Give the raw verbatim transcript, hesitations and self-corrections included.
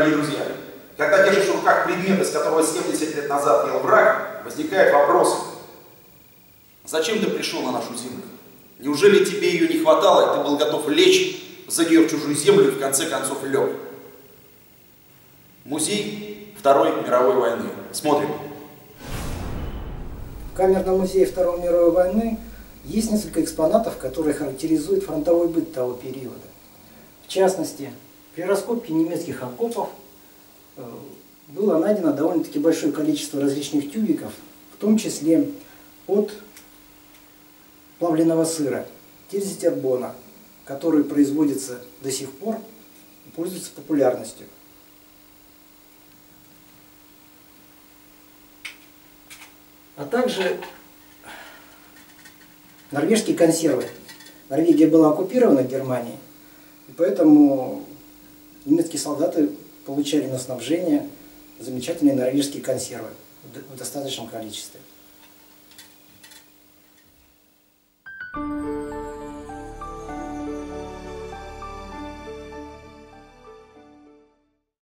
дорогие друзья, когда держишь в руках предмет, из которого семьдесят лет назад ел враг, возникает вопрос: зачем ты пришел на нашу землю? Неужели тебе ее не хватало, и ты был готов лечь за нее в чужую землю и в конце концов лег? Музей Второй мировой войны. Смотрим. В камерном музее Второй мировой войны есть несколько экспонатов, которые характеризуют фронтовой быт того периода. В частности, при раскопке немецких окопов было найдено довольно-таки большое количество различных тюбиков, в том числе от плавленного сыра, тильзитербона, который производится до сих пор и пользуется популярностью. А также норвежские консервы. Норвегия была оккупирована Германией, и поэтому немецкие солдаты получали на снабжение замечательные норвежские консервы в достаточном количестве.